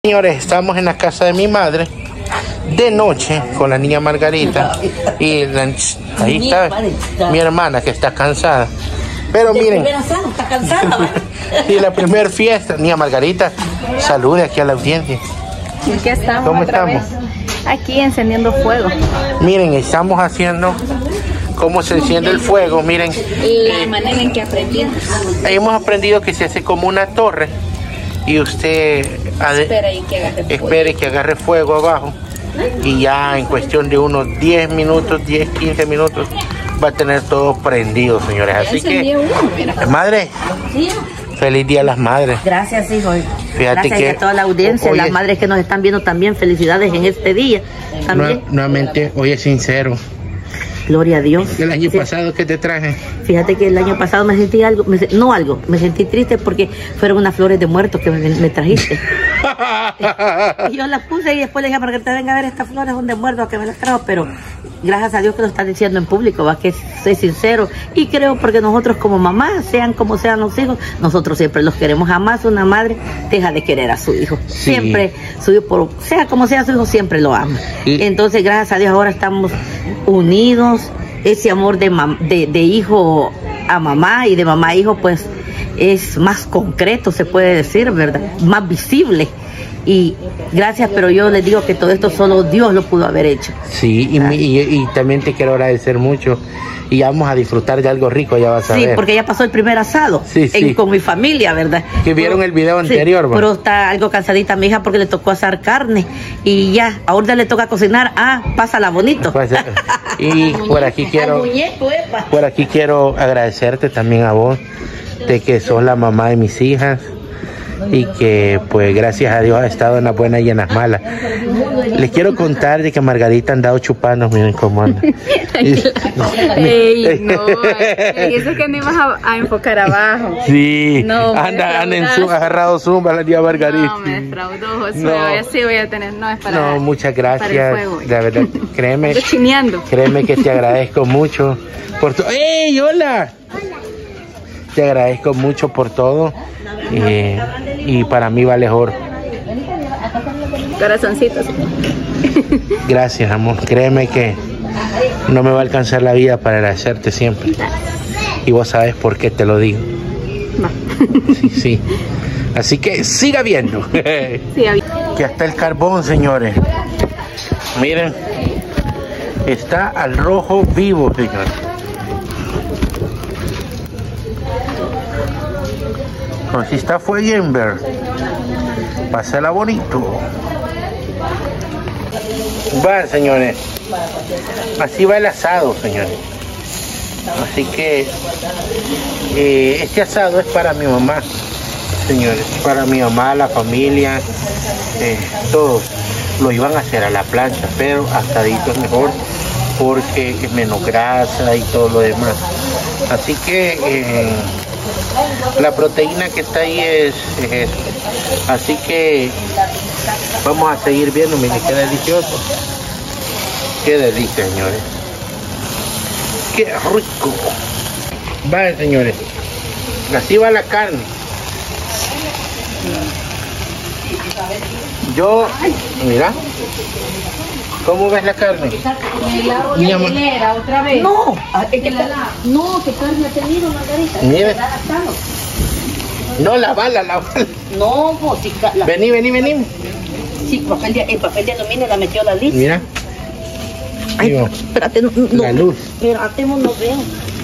Señores, estamos en la casa de mi madre de noche con la niña Margarita y ahí está mi hermana que está cansada. Pero miren, está cansada, y la primera fiesta, niña Margarita, salude aquí a la audiencia. Aquí estamos. ¿Cómo otra estamos? vez. Aquí encendiendo fuego. Miren, estamos haciendo cómo se enciende el fuego. Miren, La manera en que aprendimos. hemos aprendido que se hace como una torre y usted espere que agarre fuego abajo y ya en cuestión de unos 10 minutos, 10, 15 minutos va a tener todo prendido, señores. Así que, madre, feliz Día a las Madres. Gracias, hijo. Fíjate Gracias que a toda la audiencia, hoy las es, madres que nos están viendo también, felicidades en este día. También. Nuevamente, hoy es sincero. Gloria a Dios. El año pasado que te traje. Fíjate que el año pasado me sentí me sentí triste porque fueron unas flores de muertos que me trajiste. Y yo las puse y después le dije a Margarita, venga a ver, estas flores son de muertos que me las trajo, pero gracias a Dios que lo están diciendo en público, va, que soy sincero. Y creo porque nosotros como mamás, sean como sean los hijos, nosotros siempre los queremos. Jamás una madre deja de querer a su hijo. Sí. Siempre, su hijo, sea como sea su hijo, siempre lo ama. Y entonces, gracias a Dios, ahora estamos unidos. Ese amor de hijo a mamá y de mamá a hijo, pues es más concreto, se puede decir, ¿verdad? Más visible. Y gracias, pero yo les digo que todo esto solo Dios lo pudo haber hecho. Sí, y también te quiero agradecer mucho. Y vamos a disfrutar de algo rico, ya vas a ver. Sí, porque ya pasó el primer asado con mi familia, ¿verdad? Que vieron el video anterior, ¿va? Pero está algo cansadita mi hija porque le tocó asar carne. Y ya, ahora le toca cocinar. Pásala bonito. Y por aquí quiero agradecerte también a vos, de que sos la mamá de mis hijas. Y que pues gracias a Dios ha estado en las buenas y en las malas. Les quiero contar de que Margarita ha andado chupando, miren cómo anda. Ey, no, y eso que no ibas a enfocar abajo. Sí, no, anda agarrado zumba la tía Margarita. No, me defraudó, Josué. No. Sí voy a tener, no es para. No, muchas gracias. Para el fuego. La verdad, créeme. Estoy chineando. Créeme que te agradezco mucho por todo. ¡Ey, hola! Te agradezco mucho por todo. Y para mí vale oro. Corazoncitos. Gracias, amor. Créeme que no me va a alcanzar la vida para agradecerte siempre. Y vos sabes por qué te lo digo. Sí. Así que siga viendo. Que hasta el carbón, señores. Miren. Está al rojo vivo, señores. Así está Fueyenberg. Pásala bonito. Va, señores. Así va el asado, señores. Así que este asado es para mi mamá, señores. Para mi mamá, la familia, todos. Lo iban a hacer a la plancha, pero asadito es mejor porque es menos grasa y todo lo demás. Así que la proteína que está ahí es eso. Así que vamos a seguir viendo. Miren qué delicioso. Qué delicia, señores. Qué rico. Vale, señores. Así va la carne. Mira. ¿Cómo ves la carne? Otra vez. No, que carne ha tenido, Margarita. Mire. No, la bala. No, pues si Vení. Sí, el papel de aluminio la metió la lista. Mira. Ay, espérate, no. La luz. Espérate, no veo.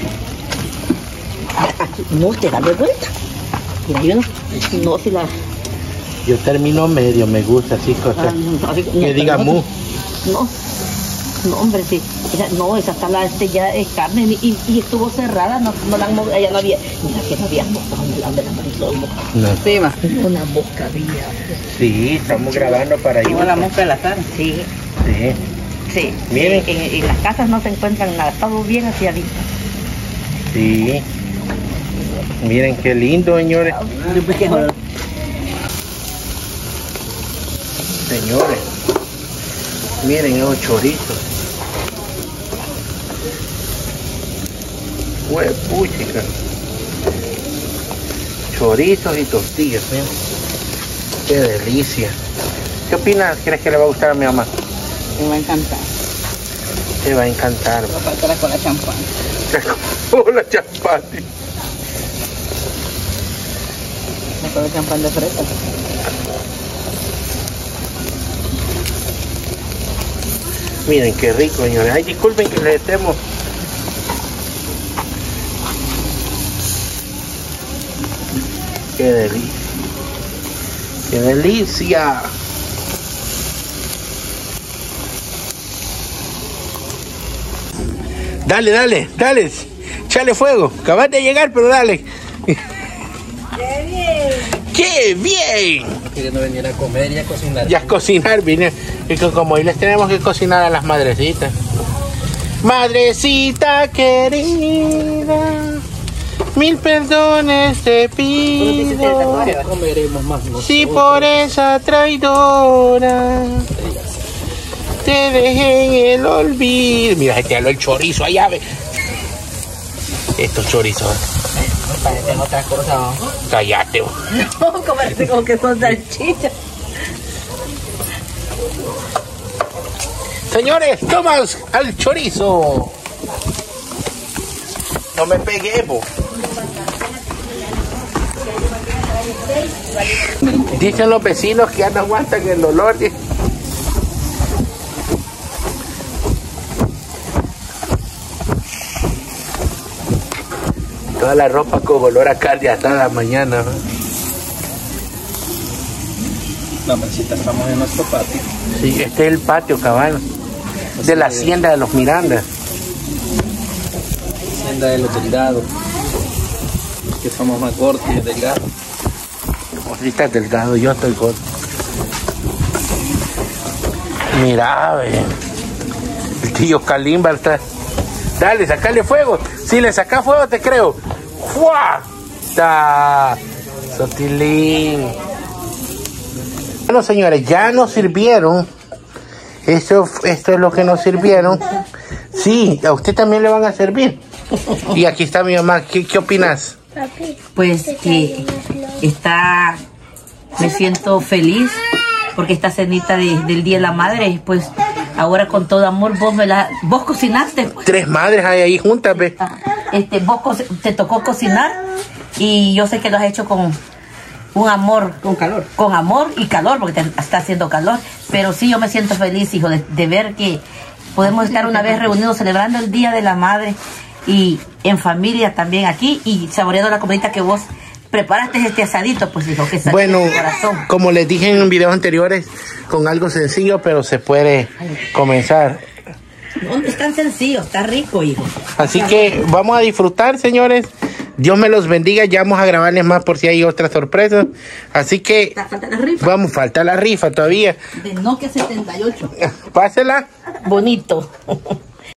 No, te da de vuelta. Mira, yo no, si la... Yo termino medio, me gusta así cosas. Que diga mu. No, hombre, sí. Esa sala ya es carne y estuvo cerrada, no la han movido, ya no había. Mira que no había mosca, donde la Marisol. No. Sí, va. Una mosca había. Sí, estamos grabando para ir. Como la mosca de la cara. Sí. Sí. Miren. En las casas no se encuentran nada, todo bien aseadito. Sí. Miren qué lindo, señores. Señores, miren esos chorizos. Huepuchica. Chorizos y tortillas, miren. Qué delicia. ¿Qué opinas? ¿Crees que le va a gustar a mi mamá? Me va a encantar. Te va a encantar. Va a faltar la cola champán. Hola, chapati. La cola champán de fresa. Miren qué rico, señores. Ay, disculpen que les estemos. Qué delicia. Qué delicia. Dale, dale, dale. Échale fuego. Acabas de llegar, pero dale. ¡Qué bien! ¡Qué bien! Queriendo venir a comer y a cocinar. Ya a cocinar, vine. Y que como hoy les tenemos que cocinar a las madrecitas. Madrecita querida, mil perdones te pido. Comeremos más nosotros. Si por esa traidora te dejé en el olvido. Mira, se te habló el chorizo allá, ve. Estos chorizos. Parecen otras cosas, ¿no? Cállate, vos. No, comerse como que son salchichas. Señores, tomas al chorizo. No me pegué, po. Dicen los vecinos que ya no aguantan el dolor. Toda la ropa con olor a carne asada mañana, ¿no? No, Marcita, estamos en nuestro patio. Sí, este es el patio, cabal, de la hacienda de los Miranda. Hacienda de los delgados. Que somos más gordos y delgados. Si estás delgado, yo estoy gordo. Mira, ve. El tío Kalimba está. Dale, sacale fuego. Si le sacas fuego, te creo. ¡Fua! ¡Ta! Sotilín. Bueno, señores, ya nos sirvieron. Esto es lo que nos sirvieron. Sí, a usted también le van a servir. Y aquí está mi mamá. ¿Qué opinas? Pues que me siento feliz porque esta cenita del Día de la Madre, pues ahora con todo amor vos cocinaste. Pues. 3 madres hay ahí juntas, ve. Te tocó cocinar y yo sé que lo has hecho con un amor. Con calor. Con amor y calor, porque está haciendo calor. Pero sí, yo me siento feliz, hijo, de ver que podemos estar una vez reunidos celebrando el Día de la Madre y en familia también aquí y saboreando la comidita que vos preparaste este asadito, pues hijo, que bueno, de corazón. Como les dije en videos anteriores, con algo sencillo, pero se puede comenzar. No, es tan sencillo, está rico, hijo. Así que vamos a disfrutar, señores. Dios me los bendiga. Ya vamos a grabarles más por si hay otras sorpresas. Así que Falta la rifa. vamos, falta la rifa todavía. De Nokia 78. Pásela. Bonito.